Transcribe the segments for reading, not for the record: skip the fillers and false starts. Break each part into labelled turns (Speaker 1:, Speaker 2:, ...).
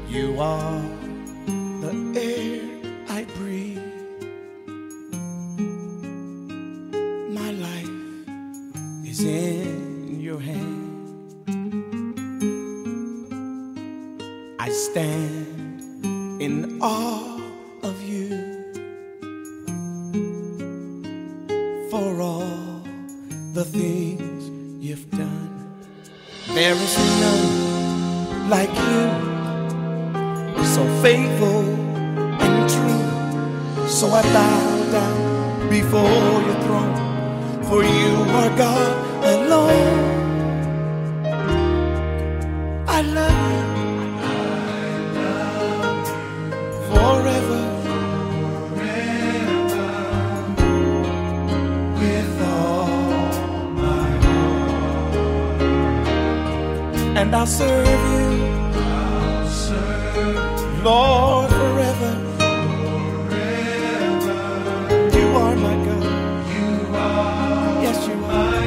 Speaker 1: You are the air I breathe. My life is in your hand. I stand in awe of you for all the things you've done. There is none like you, so faithful and true. So I bow down before your throne, for you are God alone. I love you forever, with all my heart. And I'll serve you, Lord, forever. You are my God. Yes, you are.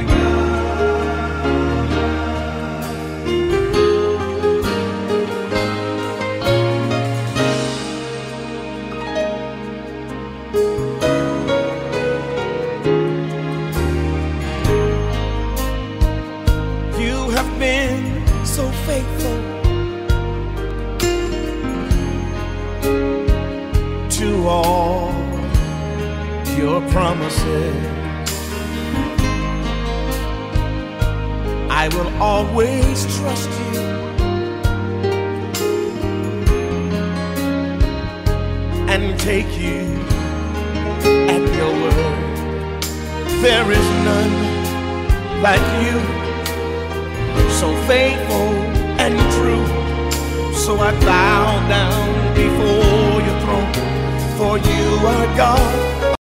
Speaker 1: You have been so faithful to all your promises. I will always trust you and take you at your word. There is none like you, so faithful and true. So I bow down before your throne, for you are God.